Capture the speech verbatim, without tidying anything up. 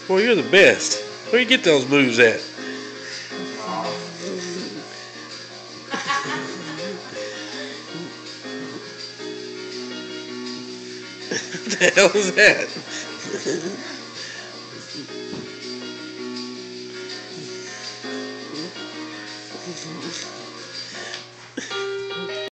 Boy, you're the best. Where you get those moves at? What the hell is that?